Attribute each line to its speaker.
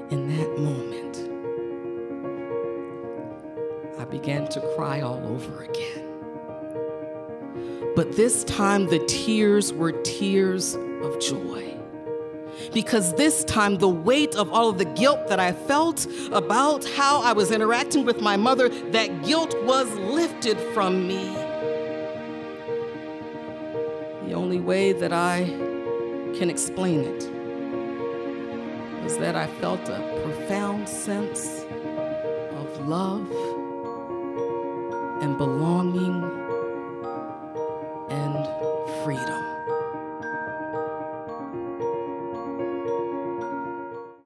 Speaker 1: In that moment, I began to cry all over again. But this time, the tears were tears of joy. Because this time, the weight of all of the guilt that I felt about how I was interacting with my mother, that guilt was lifted from me. The only way that I can explain it was that I felt a profound sense of love and belonging